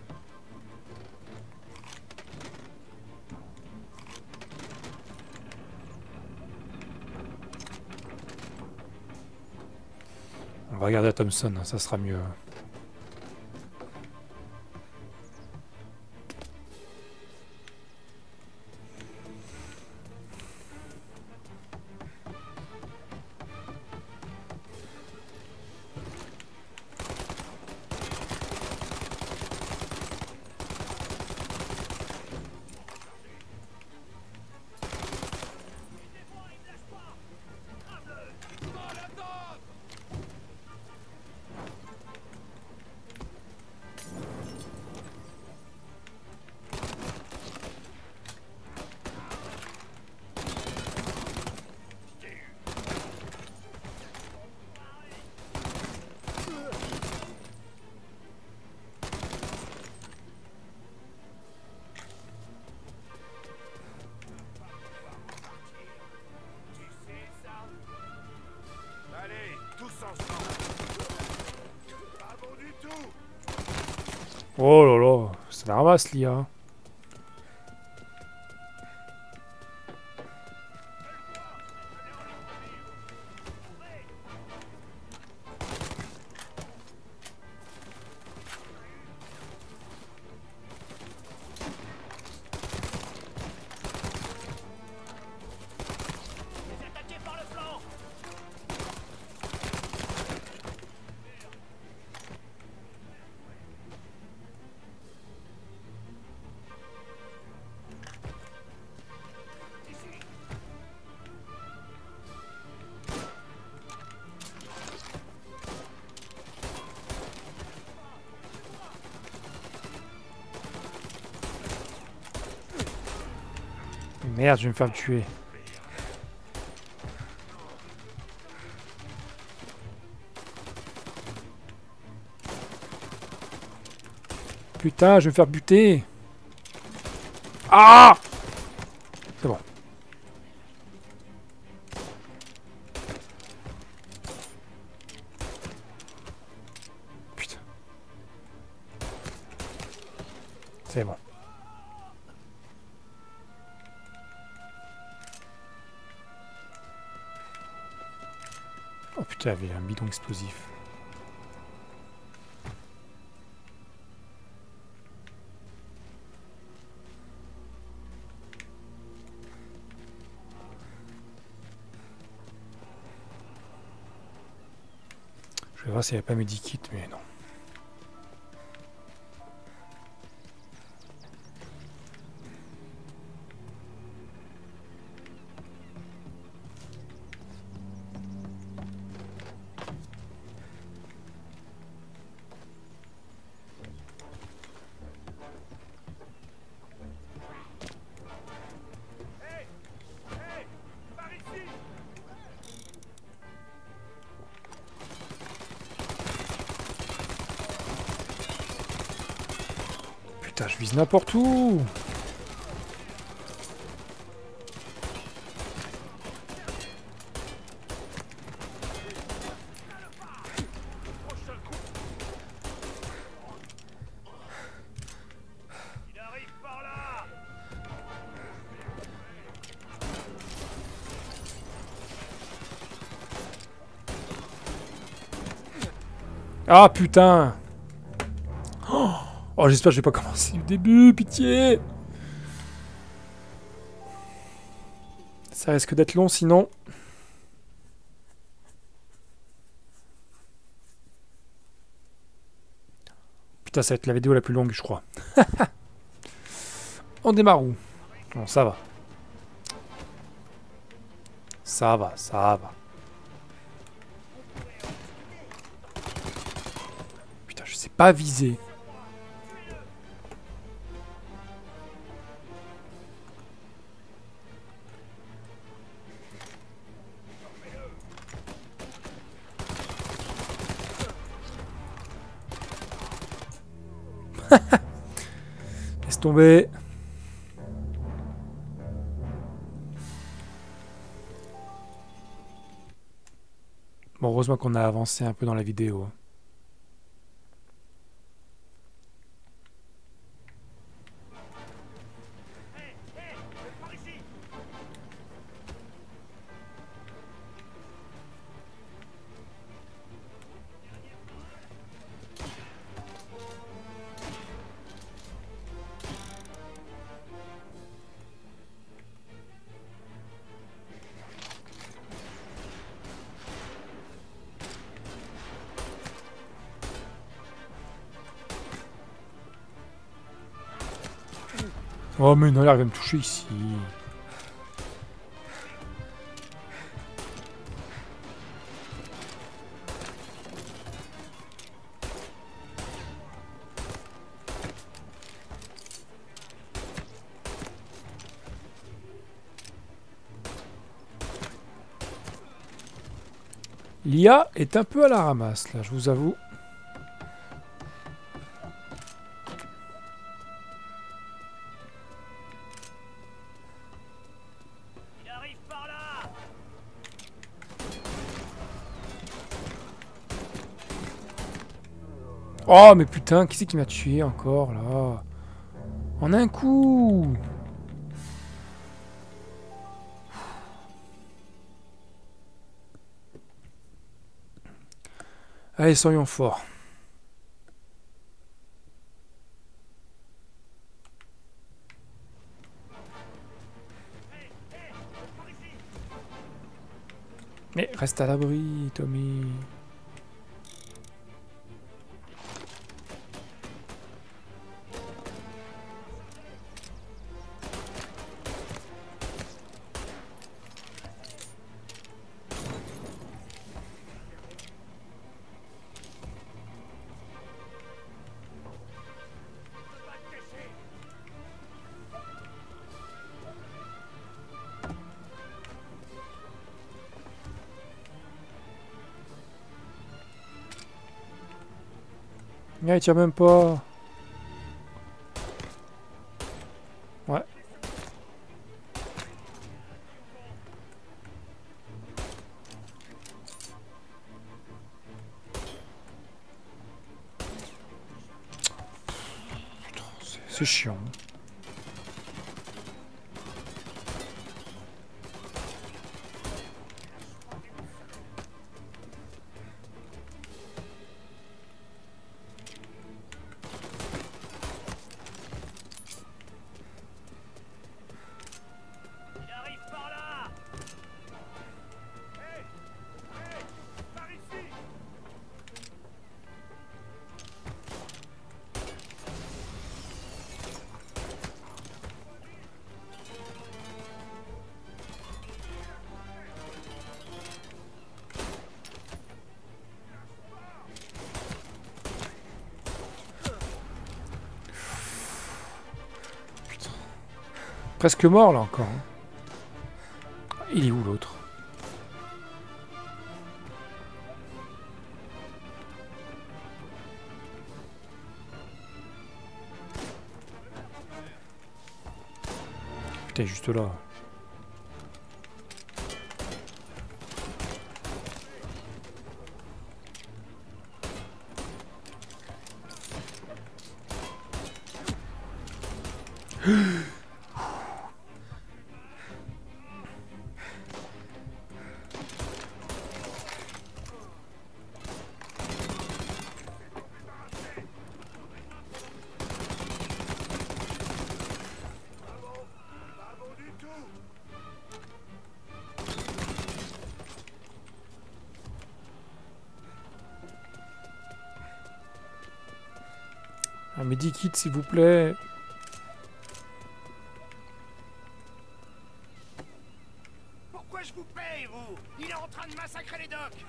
On va regarder à Thompson, ça sera mieux. Oh là là, c'est la ramasse l'IA. Merde, je vais me faire tuer. Putain, je vais me faire buter. Ah! C'est bon. Putain. C'est bon. Oh putain, il y avait un bidon explosif. Je vais voir s'il n'y a pas medikit, mais non. Putain, je vise n'importe où. Ah putain. Oh, j'espère que je vais pas commencer du début, pitié. Ça risque d'être long sinon. Putain, ça va être la vidéo la plus longue, je crois. On démarre où? Bon, ça va. Ça va, ça va. Putain, je sais pas viser. Laisse tomber. Bon, heureusement qu'on a avancé un peu dans la vidéo. Oh mais non, il arrive à me toucher ici. L'IA est un peu à la ramasse là, je vous avoue. Oh mais putain, qui c'est qui m'a tué encore là? En un coup! Allez, soyons forts. Mais reste à l'abri, Tommy. Ah, il tire même pas. Ouais. Putain, c'est chiant. Presque mort là encore. Il est où l'autre? Putain, juste là. Un medikit s'il vous plaît. Pourquoi quoi je vous paye, vous? Il est en train de massacrer les docks.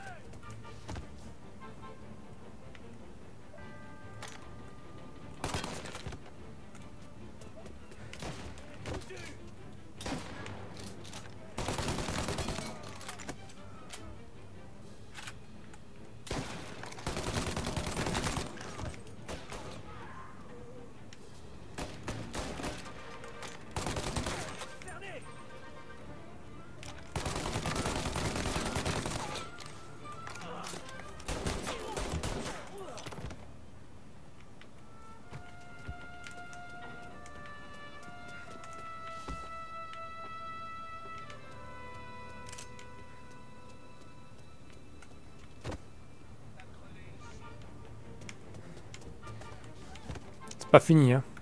Pas fini, hein.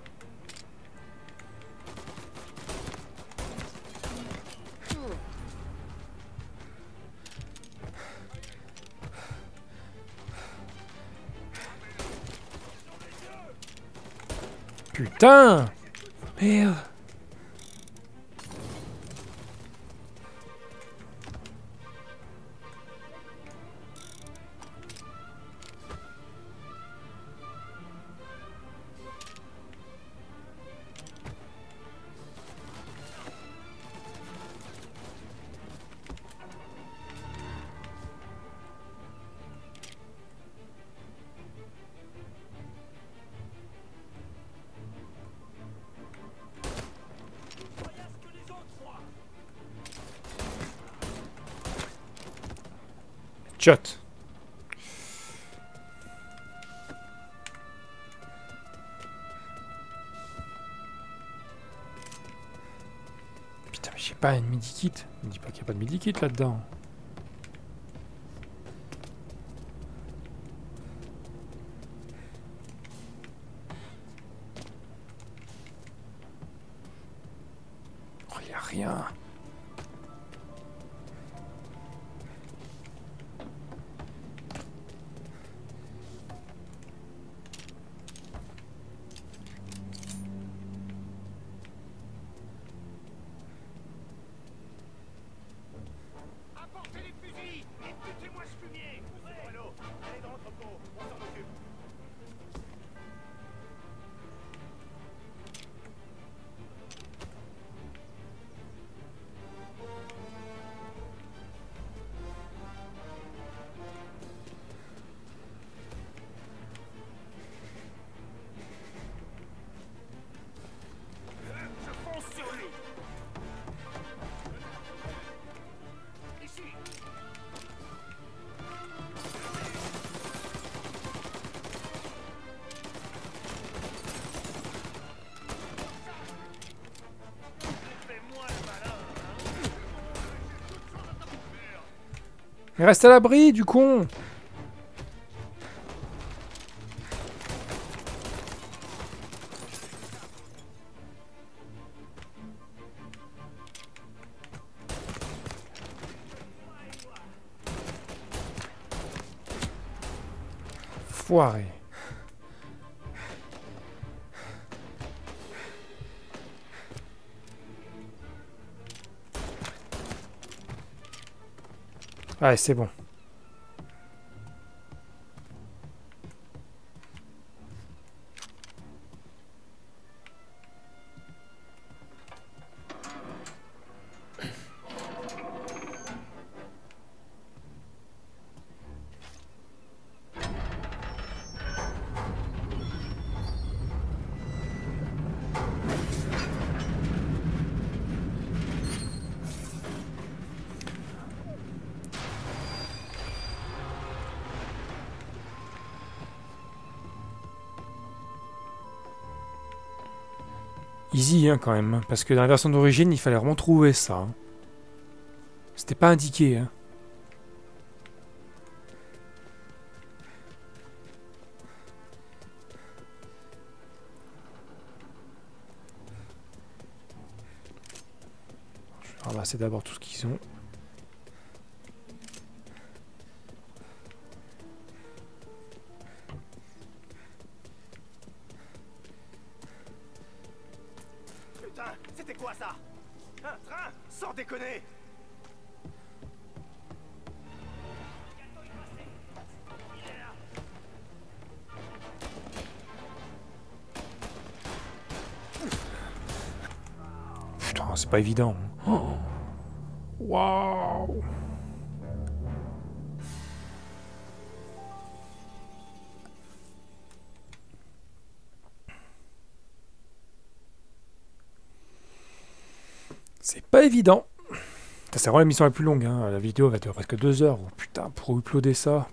Putain! Merde! Shot. Putain, mais j'ai pas une midi-kit. Me dis pas qu'il n'y a pas de midi-kit là-dedans. Oh, y a rien. Mais reste à l'abri, du con! Foiré. Ouais, c'est bon. Easy, hein, quand même. Hein, parce que dans la version d'origine, il fallait vraiment trouver ça. Hein. C'était pas indiqué. Hein. Je vais ramasser d'abord tout ce qu'ils ont. C'était quoi ça? Un train? Sans déconner! Non, c'est pas évident. Oh. Waouh. C'est pas évident. C'est vraiment la mission la plus longue. Hein. La vidéo va durer presque 2 heures. Oh, putain, pour uploader ça.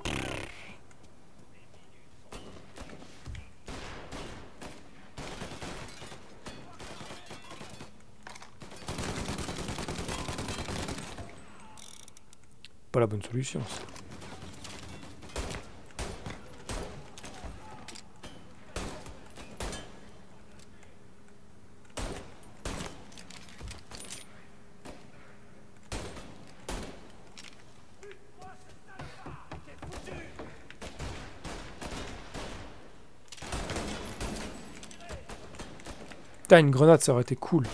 Pas la bonne solution, ça. Putain, une grenade, ça aurait été cool.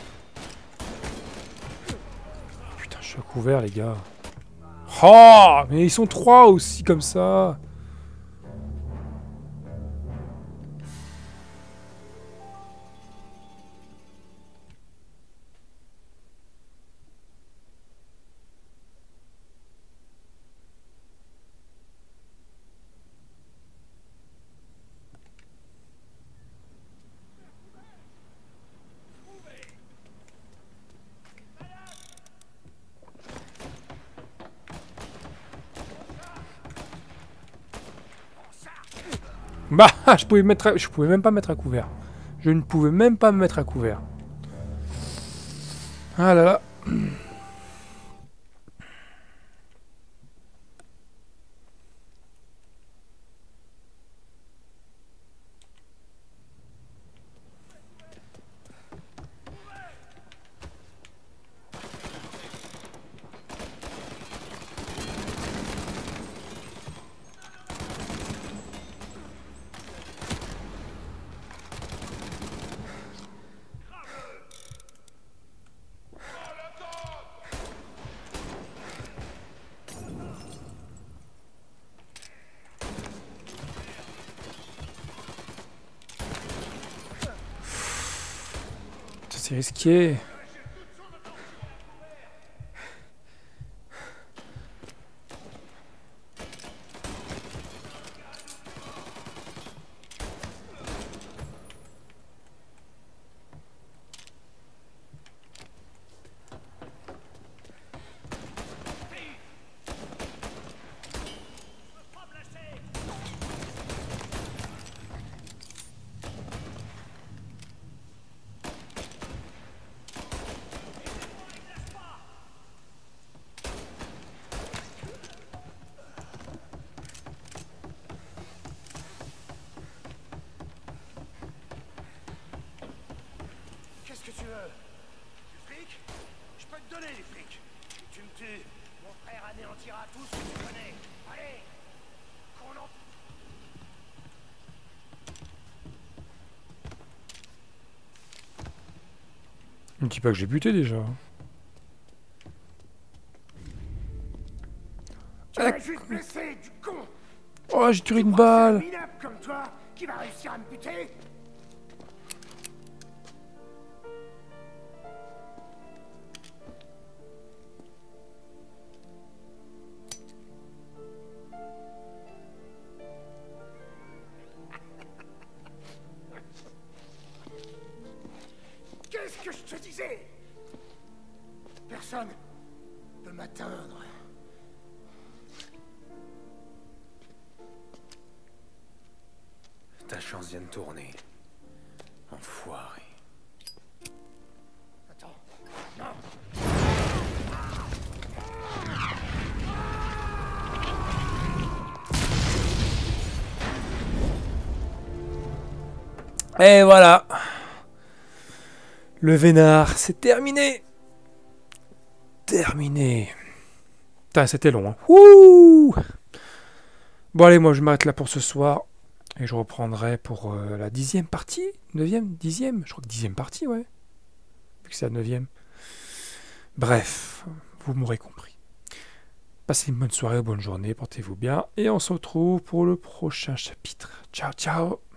Putain, je suis à couvert, les gars. Oh, mais ils sont 3 aussi, comme ça. Bah, je pouvais même pas mettre à couvert. Je ne pouvais même pas me mettre à couvert. Ah là là. C'est risqué. Qu'est-ce que tu veux? Du fric? Je peux te donner du fric. Si tu me tues, mon frère anéantira tout ce que tu connais. Allez, qu'on en... Ne dis pas que j'ai buté déjà. Tu m'as juste blessé, du con. Oh, j'ai tiré une balle. C'est un minable comme toi qui va réussir à me buter. Qu'est-ce que je te disais? Personne peut m'atteindre. Ta chance vient de tourner. Enfoiré. Attends, non. Et voilà. Le vénard, c'est terminé. Terminé. Putain, c'était long. Hein. Ouh. Bon, allez, moi, je m'arrête là pour ce soir. Et je reprendrai pour la 10e partie. 9e, 10e. Je crois que 10e partie, ouais. Vu que c'est la 9e. Bref, vous m'aurez compris. Passez une bonne soirée, bonne journée. Portez-vous bien. Et on se retrouve pour le prochain chapitre. Ciao, ciao.